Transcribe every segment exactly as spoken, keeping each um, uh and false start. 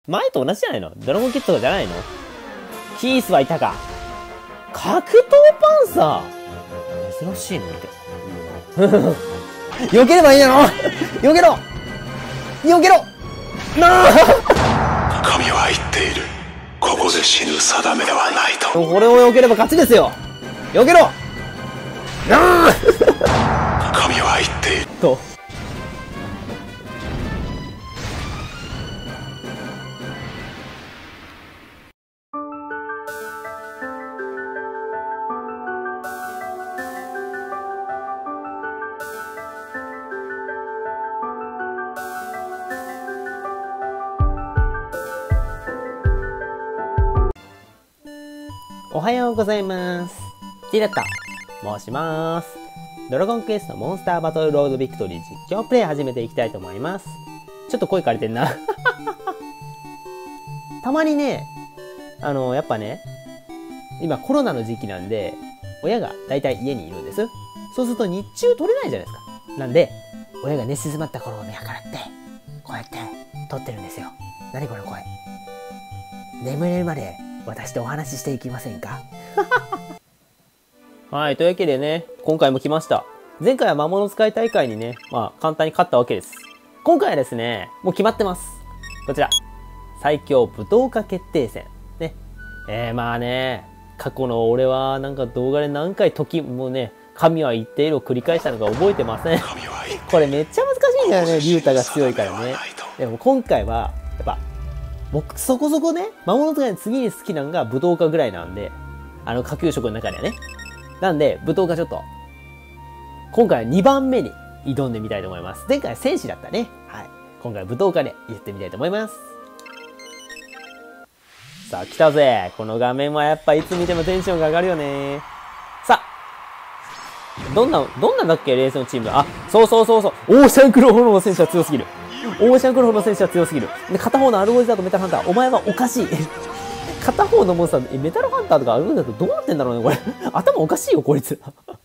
前と同じじゃないの？ドラゴンキットとかじゃないの？キースはいたか。格闘パンサー珍しいの見て。避ければいいだろ避けろ避けろなあ神は言っている。ここで死ぬ定めではないと。 これを避ければ勝ちですよ。避けろなあ神は言っていると。おはようございます。ティラッタ申します。ドラゴンクエストモンスターバトルロードビクトリー実況プレイ始めていきたいと思います。ちょっと声枯れてんな。たまにね、あの、やっぱね、今コロナの時期なんで、親がだいたい家にいるんです。そうすると日中撮れないじゃないですか。なんで、親が寝静まった頃を見計らって、こうやって撮ってるんですよ。何この声。眠れるまで私とお話ししていきませんか？はい、というわけでね、今回も来ました。前回は魔物使い大会にね、まあ簡単に勝ったわけです。今回はですね、もう決まってます。こちら。最強武闘家決定戦。ね。えー、まあね、過去の俺はなんか動画で何回時、もうね、神は言っているを繰り返したのか覚えてません。これめっちゃ難しいんだよね、リュウタが強いからね。でも今回は、やっぱ、僕そこそこね、魔物使いの次に好きなのが武闘家ぐらいなんで、あの下級職の中ではね。なんで、武闘家ちょっと、今回はにばんめに挑んでみたいと思います。前回は戦士だったね。はい。今回は武闘家で言ってみたいと思います。さあ、来たぜ。この画面はやっぱいつ見てもテンションが上がるよね。さあ、どんな、どんなんだっけレースのチーム。あ、そうそうそうそう。オーシャンクローホの選手は強すぎる。オーシャンクローの選手は強すぎる。で、片方のアルゴジザーとメタルハンター、お前はおかしい。片方のモンスター、え、メタルハンターとかアルゴジザーとどうなってんだろうね、これ。頭おかしいよ、こいつ。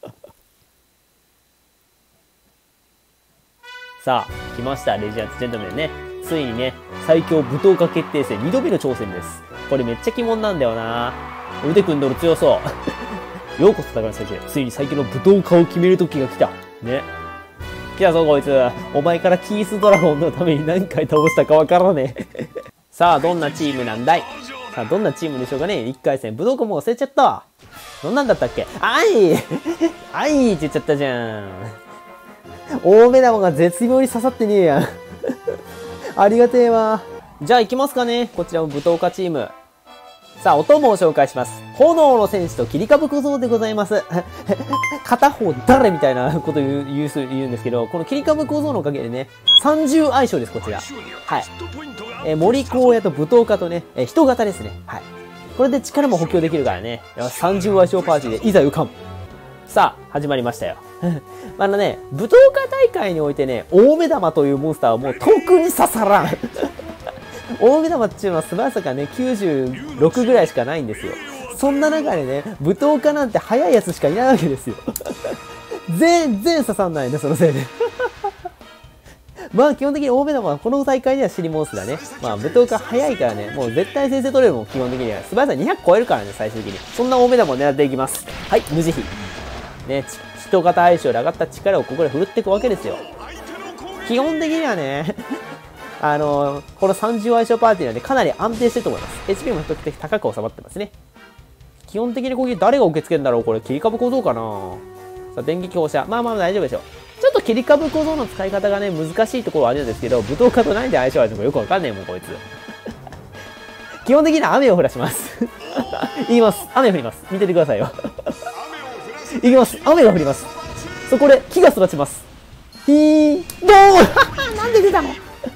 さあ、来ました、レジャーツジェントルメンね。ついにね、最強武闘家決定戦にどめの挑戦です。これめっちゃ鬼門なんだよな。腕組んどる強そう。ようこそ高橋先生。ついに最強の武闘家を決める時が来た。ね。来たぞこいつ。お前からキースドラゴンのために何回倒したかわからねえ。さあ、どんなチームなんだい？さあ、どんなチームでしょうかね。いっかい戦、武道館もう忘れちゃった。どんなんだったっけ？あいあいって言っちゃったじゃん。大目玉が絶妙に刺さってねえやん。ありがてえわ。じゃあ行きますかね。こちらも武闘家チーム。さあ、お供を紹介します。炎の戦士と切り株小僧でございます。片方誰みたいなこと言う、言う、言うんですけど、この切り株小僧のおかげでね、さんじゅう相性です、こちら。はい。えー、森荒野と武闘家とね、えー、人型ですね。はい。これで力も補強できるからね。さんじゅう相性パーティーでいざ浮かん。さあ、始まりましたよ。あのね、武闘家大会においてね、大目玉というモンスターはもう特に刺さらん。大目玉っていうのは素早さがね、きゅうじゅうろくぐらいしかないんですよ。そんな中でね、武闘家なんて速いやつしかいないわけですよ。全然刺さんないね、そのせいで。まあ基本的に大目玉はこの大会では尻モンスだね。まあ武闘家速いからね、もう絶対先制取れるもん、基本的には。素早さにひゃく超えるからね、最終的に。そんな大目玉を狙っていきます。はい、無慈悲。ね、人型相性で上がった力をここで振るっていくわけですよ。基本的にはね、あのー、このさんじゅう相性パーティーなんでかなり安定してると思います。エイチピー も比較的高く収まってますね。基本的に攻撃誰が受け付けるんだろうこれ、切り株小僧かな。さあ、電撃放射。まあまあ大丈夫でしょう。ちょっと切り株小僧の使い方がね、難しいところはあるんですけど、武闘家と何で相性あるのかよくわかんねえもん、こいつ。基本的には雨を降らします。言います。雨降ります。見ててくださいよ。いきます。雨が降ります。そこで木が育ちます。ひー、どうなんで出たの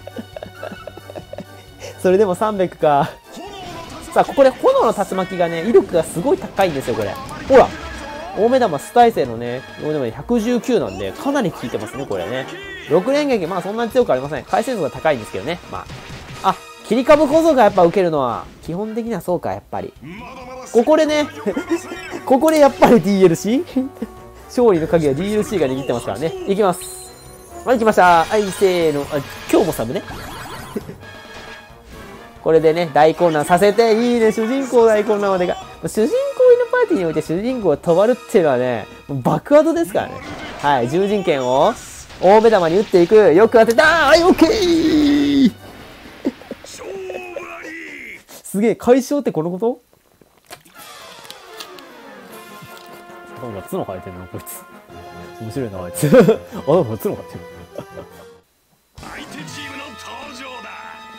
それでもさんびゃくか。さあ、ここで炎の竜巻がね、威力がすごい高いんですよ、これ。ほら大目玉、ス耐性のね、大目玉ひゃくじゅうきゅうなんで、かなり効いてますね、これね。ろく連撃、まあそんなに強くありません。回数が高いんですけどね。まあ。あ、切り株小僧がやっぱ受けるのは、基本的にはそうか、やっぱり。ここでね、ここでやっぱり ディーエルシー? 勝利の鍵は ディーエルシー が握ってますからね。いきます。はい、来ました。はい、せーの。あ、今日もサブね。 これでね、大混乱させて、いいね、主人公大混乱までが。主人公犬パーティーにおいて主人公が止まるっていうのはね、もう爆アドですからね。はい、獣人剣を大目玉に打っていく。よく当てたー。はい、オッケーすげえ、解消ってこのこと？なんか角生えてるな、こいつ。面白いな、あいつ。あ、なんか角生えてる。 相手チームの登場だ。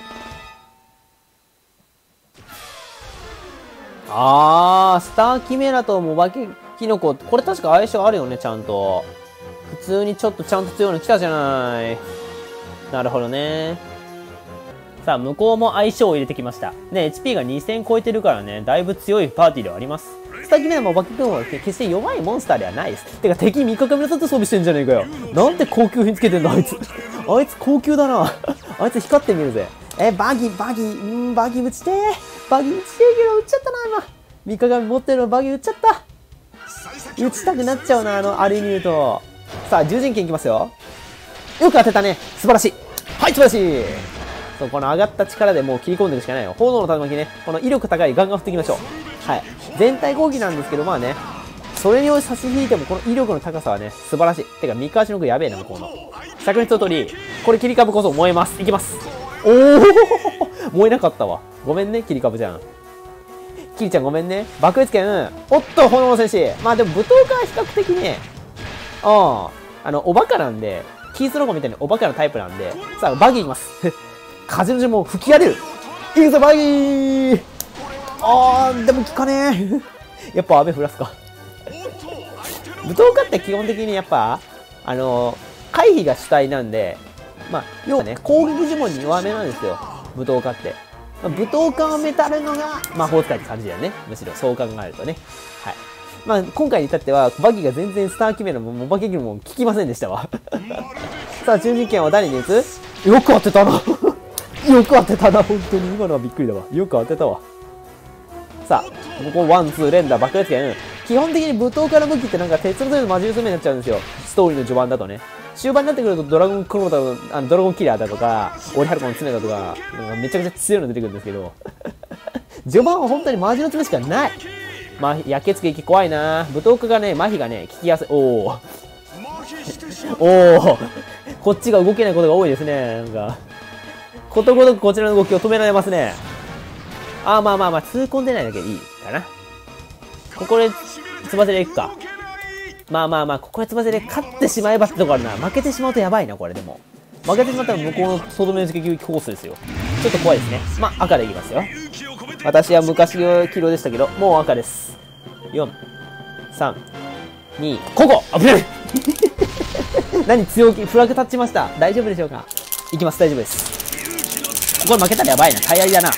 あー、スターキメラとモバケキノコ、これ確か相性あるよね、ちゃんと。普通にちょっとちゃんと強いの来たじゃない。なるほどね。さあ、向こうも相性を入れてきました。ね、エイチピー がにせん超えてるからね、だいぶ強いパーティーではあります。スターキメラもモバケキノコは決して弱いモンスターではないです。てか敵味方目立って装備してんじゃねえかよ。なんで高級品つけてんだ、あいつ。あいつ高級だな。あいつ光ってみるぜ。え、バギー、バギー、んー、バギー打ちてー。バギー打ちてーけど、打っちゃったな、今。三鏡持ってるのバギー打っちゃった。打ちたくなっちゃうな、あの、あれ見ると。さあ、獣人剣いきますよ。よく当てたね。素晴らしい。はい、素晴らしい。そう、この上がった力でもう切り込んでいくしかないよ。炎の竜巻ね。この威力高いガンガン振っていきましょう。はい。全体攻撃なんですけど、まあね。それに差し引いても、この威力の高さはね、素晴らしい。てか、三河の句やべえな、向こうの。灼熱を取り、これ切り株こそ燃えます。いきます。おお燃えなかったわ。ごめんね、切り株ちゃん。キリちゃんごめんね。爆裂剣。おっと、炎の戦士。まあでも、武闘家は比較的ね、ああ、あの、おバカなんで、キースロゴみたいにおバカなタイプなんで、さあ、バギーいきます。風の呪文吹き荒れる。いくぞ、バギー。あー、でも効かねえ。やっぱ雨降らすか。武闘家って基本的にやっぱ、あのー、回避が主体なんで、まあ、要はね、攻撃呪文に弱めなんですよ。武闘家って。まあ、武闘家をメタるのが魔法使いって感じだよね。むしろ、そう考えるとね。はい。まあ、今回に至っては、バギーが全然スターキメラもモバケギも効きませんでしたわ。さあ、獣人剣は誰に打つ？よく当てたな。よく当てたな、本当に。今のはびっくりだわ。よく当てたわ。さあ、ここワン、ツー、連打、爆裂剣。基本的に武闘家の武器ってなんか鉄のとの魔術目になっちゃうんですよ。ストーリーの序盤だとね。終盤になってくるとドラゴンクローだと、あのドラゴンキラーだとか、オリハルコの爪だとか、なんかめちゃくちゃ強いの出てくるんですけど、序盤は本当にマジの爪しかない。まあ、やけつけ息怖いな。武闘家がね、麻痺がね、効きやすい。おお。おお。こっちが動けないことが多いですね。なんか、ことごとくこちらの動きを止められますね。あーまあまあまあ、痛恨でないだけでいいかな。ここで、つばぜでいくか。まあまあまあ、ここでつばぜで勝ってしまえばってとこあるな。負けてしまうとやばいな、これでも。負けてしまったら向こうのとどめの撃撃コースですよ。ちょっと怖いですね。まあ、赤でいきますよ。私は昔は黄色でしたけど、もう赤です。よん、さん、に、ここ危ない何強気、フラグ立ちました。大丈夫でしょうか？いきます、大丈夫です。これ負けたらやばいな。体当りだな。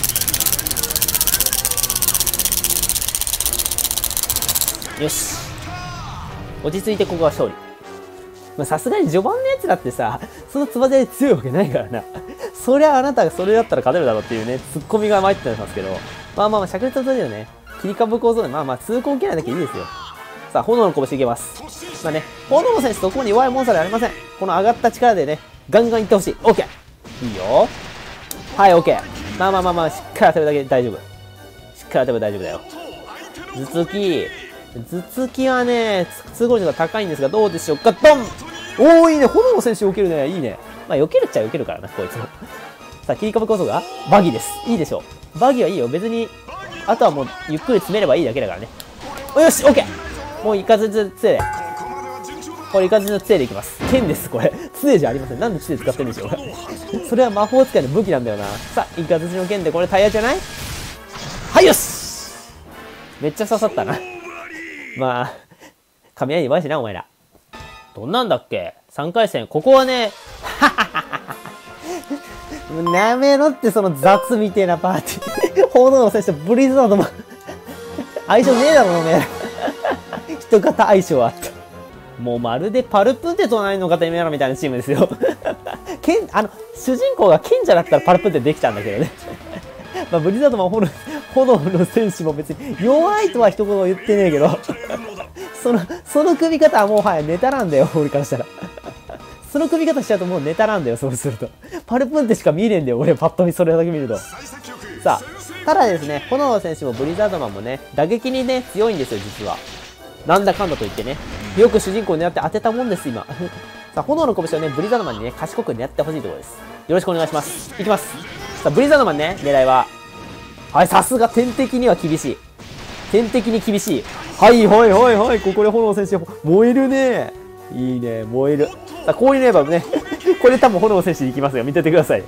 よし。落ち着いてここは勝利。まあさすがに序盤のやつだってさ、そのつばぜで強いわけないからな。そりゃあなたがそれだったら勝てるだろうっていうね、ツッコミが参ってたんですけど。まあまあまあ、灼熱を取るよね。切り株構造で、まあまあ、痛恨切らなきゃいいですよ。さあ、炎の拳いけます。まあね、炎の選手そこに弱いモンスターではありません。この上がった力でね、ガンガンいってほしい。オッケー。いいよ。はい、オッケー。まあまあまあまあ、しっかり当てるだけで大丈夫。しっかり当てれば大丈夫だよ。頭突き。頭突きはね、通行率が高いんですが、どうでしょうか。ドン！おー、いいね。炎の選手避けるね。いいね。まあ、避けるっちゃ避けるからな、こいつも。さあ、切り株構造がバギーです。いいでしょう。バギーはいいよ。別に、あとはもう、ゆっくり詰めればいいだけだからね。およし、オッケー！もう、いかずつ杖で。これ、いかずつの杖でいきます。剣です、これ。杖じゃありません。なんで杖使ってるんでしょうか。それは魔法使いの武器なんだよな。さあ、いかずつの剣で、これタイヤじゃない？はい、よし！めっちゃ刺さったな。まあ、雷弱いしな、お前ら。どんなんだっけ ?さん 回戦。ここはね、なめろってその雑みてえなパーティー。炎の選手とブリザードも、相性ねえだろ、おめえら。人型相性あった。もうまるでパルプンテ隣の方にメラみたいなチームですよ。剣、あの、主人公が賢者だったらパルプンテできたんだけどね。まあ、ブリザードも炎、炎の選手も別に弱いとは一言言ってねえけど、その、その組み方はもうはい、ネタなんだよ、俺からしたら。その組み方しちゃうともうネタなんだよ、そうすると。パルプンテしか見えねえんだよ、俺、パッと見それだけ見ると。 さあ、ただですね、炎の選手もブリザードマンもね、打撃にね、強いんですよ、実は。なんだかんだと言ってね。よく主人公を狙って当てたもんです、今。さあ、炎の拳をね、ブリザードマンにね、賢く狙ってほしいところです。よろしくお願いします。いきます。さあ、ブリザードマンね、狙いは。はい、さすが天敵には厳しい。天敵に厳しい。はいはいはいはい、ここで炎の選手、燃えるね。いいね、燃える。さあ、こういうねばね、これ多分炎の選手に行きますよ。見ててください。も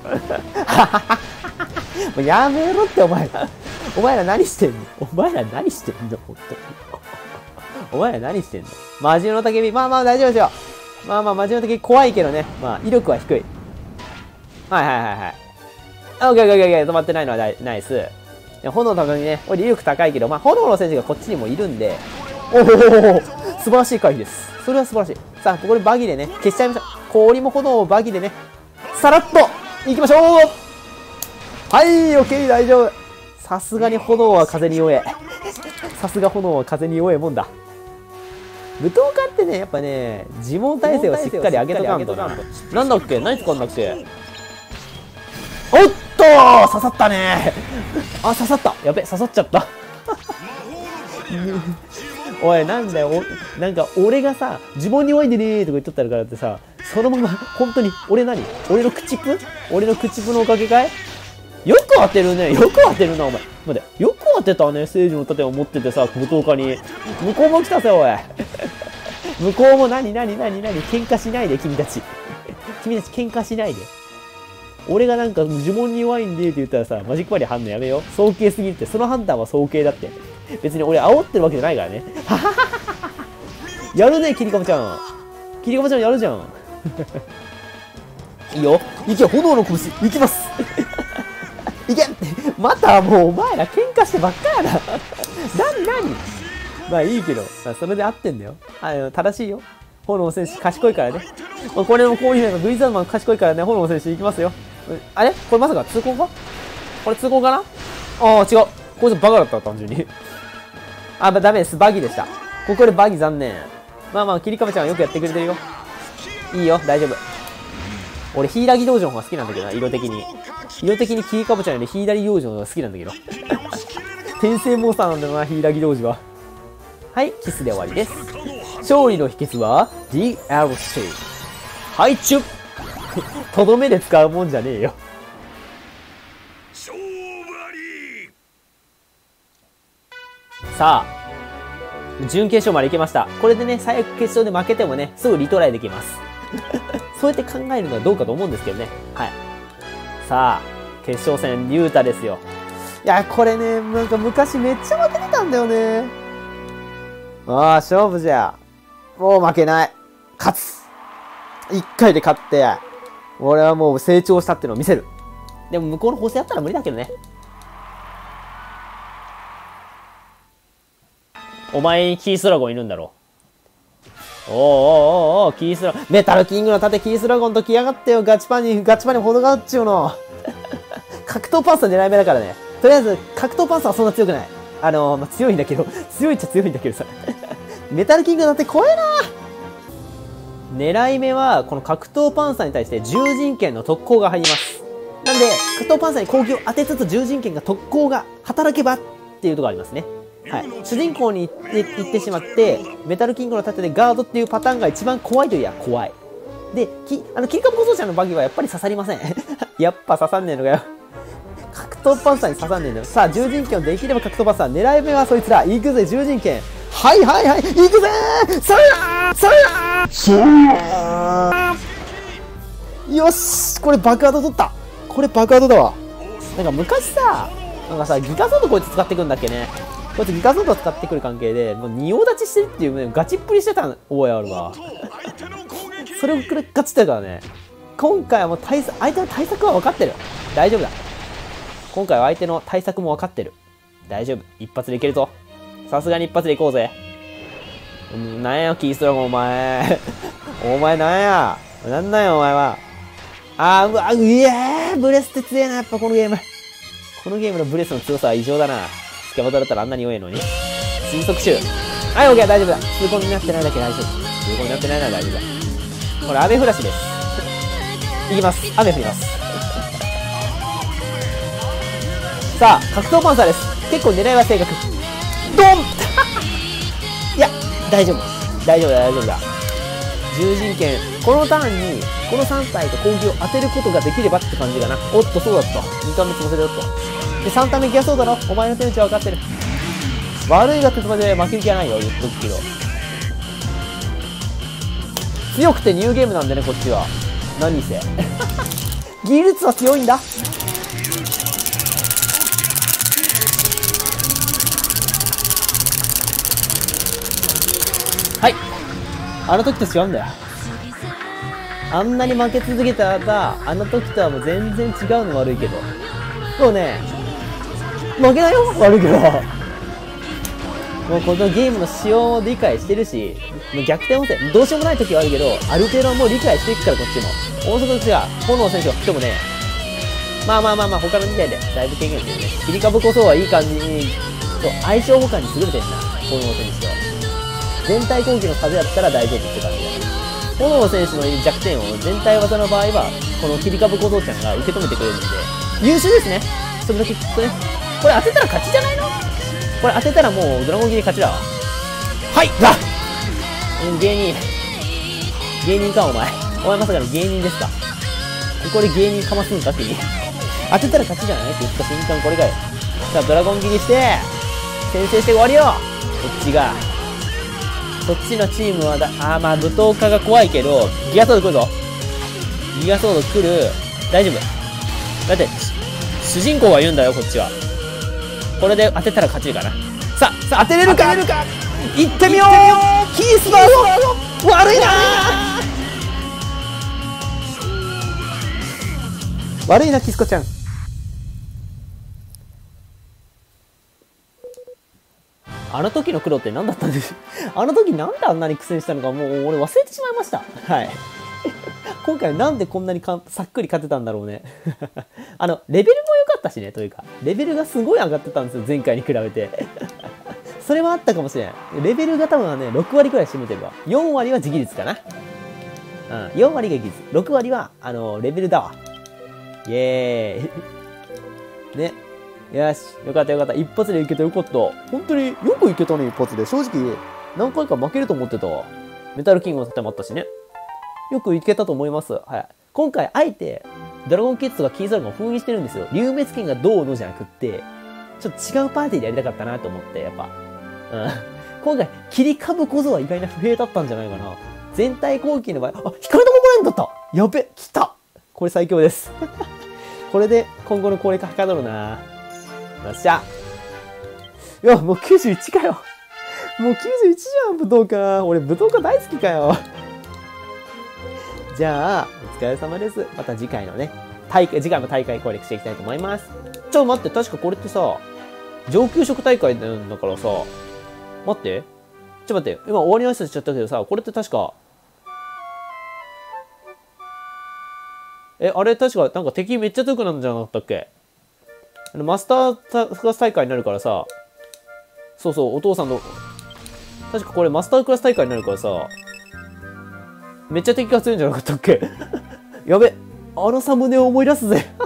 うやめろって、お前ら。お前ら何してんのお前ら何してんの本当に。お前ら何してんの魔獣の焚き火。まあまあ大丈夫ですよ。まあまあ魔獣の焚き火怖いけどね。まあ威力は低い。はいはいはいはい。あ、オッケーオッケーオッケー。止まってないのはナイス。炎の焚き火ね、これ威力高いけど、まあ炎の選手がこっちにもいるんで、おお素晴らしい回避です。それは素晴らしい。さあ、ここでバギでね、消しちゃいましょう。氷も炎をバギでね、さらっと行きましょう。はい、オッケー、大丈夫。さすがに炎は風に弱え。さすが炎は風に弱えもんだ。武闘家ってね、やっぱね、呪文耐性をしっかり上げとかんとな。なんだっけ何使うんだっけおっとー刺さったねあ、刺さったやべ、刺さっちゃった。おい、なんだよ、お、なんか俺がさ、呪文に弱いんでねーとか言っとったからってさ、そのまま、本当に、俺何俺の口プ俺の口プのおかげかいよく当てるね。よく当てるな、お前。待って、よく当てたね。聖樹の盾を持っててさ、武闘家に。向こうも来たぜ、おい。向こうも何、何、何、何、喧嘩しないで、君たち。君たち喧嘩しないで。俺がなんか呪文に弱いんでって言ったらさ、マジックバリア反応やめよう。早計すぎるって。その判断は早計だって。別に俺煽ってるわけじゃないからね。やるね、キリカモちゃん。キリカモちゃんやるじゃん。いいよ。行け、炎の拳。行きます。いけまたもうお前ら喧嘩してばっかやな。なになにまあいいけど、まあ、それで合ってんだよ。あの、正しいよ。炎の選手賢いからね。まあ、これもこういうの、ブリザードマン賢いからね、炎の選手行きますよ。あれこれまさか通行かこれ通行かなああ、違う。こいつバカだった、単純に。あ、まあ、ダメです。バギでした。ここでバギ残念。まあまあ、キリカメちゃんはよくやってくれてるよ。いいよ、大丈夫。俺、ヒイラギ道場の方が好きなんだけどな、色的に。色的にキリカメちゃんよりヒイラギ道場の方が好きなんだけど。転生モンスターなんだよな、ヒイラギ道場は。はい、キスで終わりです。勝利の秘訣は ディーエルシー。はい、チュッとどめで使うもんじゃねえよ。さあ、準決勝まで行けました。これでね、最悪決勝で負けてもね、すぐリトライできます。そうやって考えるのはどうかと思うんですけどね。はい。さあ、決勝戦、リュウタですよ。いや、これね、なんか昔めっちゃ負けてたんだよね。ああ、勝負じゃ。もう負けない。勝つ。一回で勝って、俺はもう成長したってのを見せる。でも向こうの補正やったら無理だけどね。お前にキースドラゴンいるんだろう。おーおーおーおー、キースドラゴン。メタルキングの盾キースドラゴンと来やがってよ。ガチパンに、ガチパンにほどがっちゅうの。格闘パンサー狙い目だからね。とりあえず、格闘パンサーはそんな強くない。あのー、まあ、強いんだけど、強いっちゃ強いんだけどさ。メタルキングの盾怖えなー。狙い目は、この格闘パンサーに対して獣人剣の特攻が入ります。なんで、格闘パンサーに攻撃を当てつつ獣人剣が特攻が働けばっていうところがありますね。はい。主人公に行って、行ってしまって、メタルキングの盾でガードっていうパターンが一番怖いといや怖い。で、き、あの、キリカム構造者のバギーはやっぱり刺さりません。やっぱ刺さんねえのかよ。格闘パンサーに刺さんねえんだよ。さあ、獣人剣をできれば格闘パンサー。狙い目はそいつら。行くぜ、獣人剣。はいはいはい、行くぜーそれだーそれだーそれだーよしこれ爆発取ったこれ爆発だわ。なんか昔さ、なんかさ、ギガソードこいつ使ってくんだっけね。こいつギガソード使ってくる関係で、もう仁王立ちしてるっていうね、ガチっぷりしてた覚えあるわ。それをくれガチってるからね。今回はもう対策、相手の対策は分かってる。大丈夫だ。今回は相手の対策も分かってる。大丈夫。一発でいけるぞ。さすがに一発でいこうぜ。うん、なんや、キーストラゴンお前。お前なんや。なんなんや、お前は。あー、うわ、うえー、ブレスって強えな、やっぱこのゲーム。このゲームのブレスの強さは異常だな。スキャバドだったらあんなに弱いのに。迅速シュー。はい、オッケー、大丈夫だ。通行になってないだけ大丈夫。通行になってないなら大丈夫だ。これ、雨降らしです。いきます。雨降ります。 さあ、格闘パンサーです。結構狙いは正確。ドンいや、大丈夫。大丈夫だ、大丈夫だ。獣人剣。このターンに、このさん体と攻撃を当てることができればって感じかな。おっと、そうだった。にターン目潰せるよっと。で、さんターン目ギアそうだろ。お前の手打ちは分かってる。悪いがってとまで負ける気はないよ、言っとくけど。強くてニューゲームなんでね、こっちは。何せ。技術は強いんだ。はい。あの時と違うんだよ。あんなに負け続けたら、あの時とはもう全然違うの悪いけど。そうね、負けないよ悪いけど。もうこのゲームの仕様を理解してるし、もう逆転補正、どうしようもない時はあるけど、ある程度はもう理解していくからこっちも。大阪としては、炎選手が振ってもね、まあまあまあまあ他のみたいで、だいぶ経験ですよね。切り株こそはいい感じに、と相性補完に優れてるな、炎選手と。全体攻撃の風だったら大丈夫って感じだ。炎選手の弱点を全体技の場合は、この切り株小僧ちゃんが受け止めてくれるんで、優秀ですね。それだけきっとね。これ当てたら勝ちじゃないの？これ当てたらもうドラゴン切り勝ちだわ。はいだうん、芸人。芸人かお前。お前まさかの芸人ですか？これ芸人かますんか君。当てたら勝ちじゃないって言った瞬間これかよ。さあ、ドラゴン切りして、先制して終わりよこっちが。そっちのチームはだ、あーまあ武闘家が怖いけど、ギアソード来るぞ。ギアソード来る。大丈夫。だって、主人公が言うんだよ、こっちは。これで当てたら勝ちかな。さあ、さあ当てれるか行ってみようキースだぞ悪いなー悪いな、キスコちゃん。あの時の黒って何だったんですあの時なんであんなに苦戦したのかもう俺忘れてしまいました。はい。今回なんでこんなにかさっくり勝てたんだろうね。あの、レベルも良かったしね、というか。レベルがすごい上がってたんですよ、前回に比べて。それはあったかもしれん。レベルが多分ね、ろく割くらい占めてるわ。よん割は自技率かな。うん、よん割が技術。ろく割は、あの、レベルだわ。イエーイ。ね。よし。よかったよかった。一発でいけてよかった。本当によくいけたね、一発で。正直、何回か負けると思ってたわ。メタルキングの盾もあったしね。よくいけたと思います。はい。今回、あえて、ドラゴンキッズがキーザルが封印してるんですよ。竜滅剣がどうのじゃなくって、ちょっと違うパーティーでやりたかったなと思って、やっぱ。うん。今回、切り株こそは意外な不平だったんじゃないかな。全体攻撃の場合、あ、光玉もらえるんだったやべ、来たこれ最強です。これで今後の攻略はかどるな。よっしゃ。いや、もうきゅうじゅういちかよ。もうきゅうじゅういちじゃん、武闘家。俺、武闘家大好きかよ。じゃあ、お疲れ様です。また次回のね、大会、次回も大会攻略していきたいと思います。ちょっと待って、確かこれってさ、上級職大会なんだからさ、待って。ちょっと待って、今終わりの挨拶しちゃったけどさ、これって確か、え、あれ確か、なんか敵めっちゃ強くなるんじゃなかったっけ？マスタークラス大会になるからさ、そうそう、お父さんの、確かこれマスタークラス大会になるからさ、めっちゃ敵が強いんじゃなかったっけ？やべ、あのサムネを思い出すぜ。